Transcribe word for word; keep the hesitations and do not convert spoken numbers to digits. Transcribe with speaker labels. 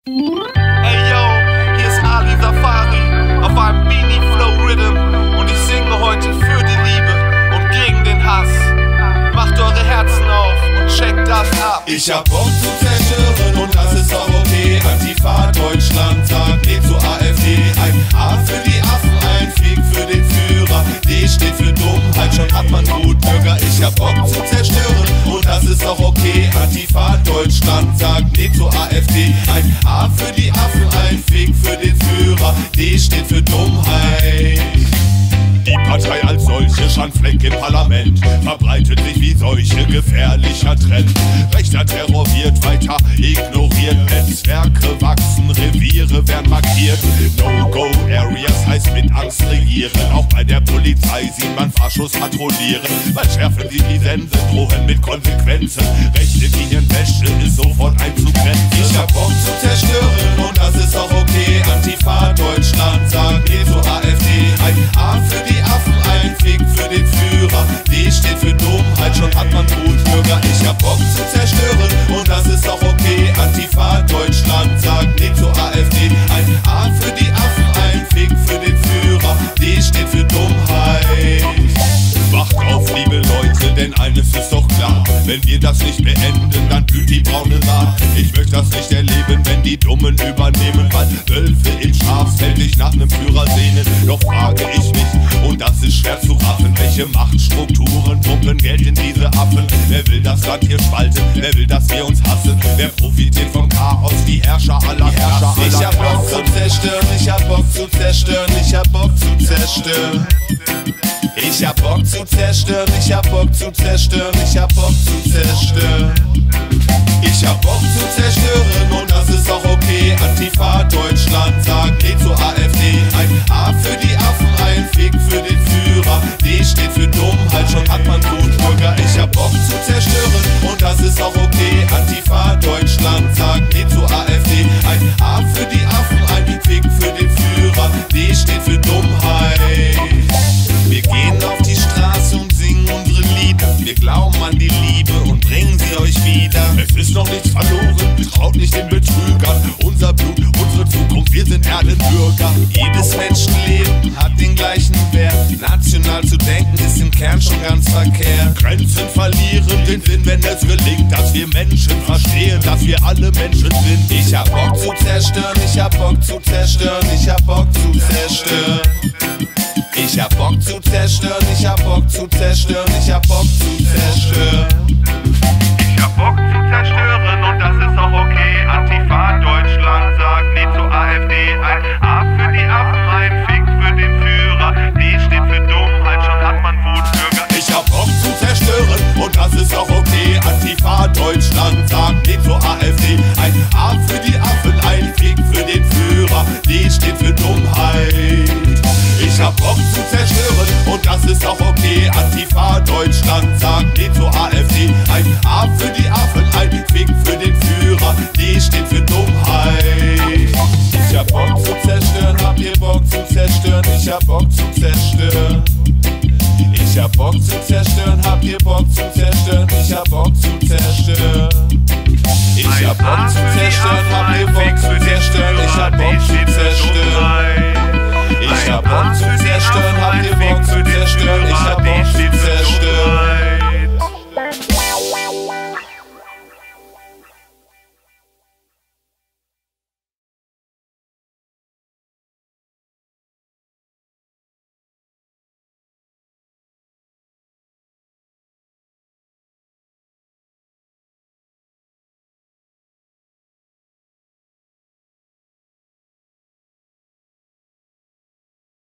Speaker 1: Ey yo, hier ist Ali Safari auf einem Beanie Flow Rhythm und ich singe heute für die Liebe und gegen den Hass. Macht eure Herzen auf und checkt das ab.
Speaker 2: Ich hab Bock zu zerstören und das ist auch okay. Antifa Deutschland sagt nee zur AfD. Ein A für die Affen, ein Fick für den Führer. D steht für Dummheit, schon hat man Gutbürger. Ich hab Bock zu zerstören und das ist auch okay. Antifa Deutschland sagt nee zur AfD. Ein A für die Affen, ein Fick für den Führer. D steht für Dummheit. Die Partei als solche Schandfleck im Parlament verbreitet sich wie Seuche, gefährlicher Trend. Rechter Terror wird weiter ignoriert, Netzwerke wachsen, Reviere werden markiert. No-Go-Areas heißt mit Angst regieren, auch bei der Polizei sieht man Faschos patrouillieren. Man schärfen sie die Sense, drohen mit Konsequenzen, rechte Linienwäsche ist sofort einzugrenzen. Ich hab Bock zu zerstören und das ist auch okay. Antifa Deutschland sagt nee zur AfD. Ein A für die Affen, ein Fick für den Führer. D steht für Dummheit, schon hat man Gutbürger. Ich hab Bock zu zerstören und das ist auch okay. Antifa Deutschland sagt nee zur AfD. Ein A für die Affen, ein Fick für den Führer. D steht für Dummheit. Wacht auf, liebe Leute, denn eines ist doch klar: wenn wir das nicht beenden, dann blüht die braune Saat. Ich möchte das nicht erleben, wenn die Dummen übernehmen, weil Wölfe im Schafsfeld sich nach nem Führer sehnen. Doch frage ich mich, und das ist schwer zu raffen, welche Machtstrukturen pumpen Geld in diese Affen? Wer will das Land hier spalten? Wer will, dass wir uns hassen? Wer profitiert vom Chaos? Die Herrscher aller Herrscher. Ich hab Bock zu zerstören, ich hab Bock zu zerstören, ich hab Bock zu zerstören. Ich hab Bock zu zerstören, ich hab Bock zu zerstören, ich hab Bock zu zerstören. Ich hab Bock zu zerstören und das ist auch okay. Antifa Deutschland sagt nee zur AfD. Ein A für die Affen, ein Fick für den Führer. D steht für Dummheit, schon hat man Gutbürger. Ich hab Bock zu zerstören und das ist auch okay. Antifa Deutschland sagt nee zur AfD. Ein A für die Affen, ein Fick für den Führer. D steht für Dummheit. Wir gehen auf die Straße und singen unsere Lieder. Wir glauben an die Liebe und bringen sie euch wieder. Es ist noch nichts verloren, traut nicht den Betrügern. Unser Blut, unsere Zukunft, wir sind Erdenbürger. Jedes Menschenleben hat den gleichen Wert. National zu denken ist im Kern schon ganz verkehrt. Grenzen verlieren den Sinn, wenn es gelingt, dass wir Menschen verstehen, dass wir alle Menschen sind. Ich hab Bock zu zerstören, ich hab Bock zu zerstören, ich hab Bock zu zerstören. Ich hab Bock zu zerstören, ich hab Bock zu zerstören, ich hab Bock zu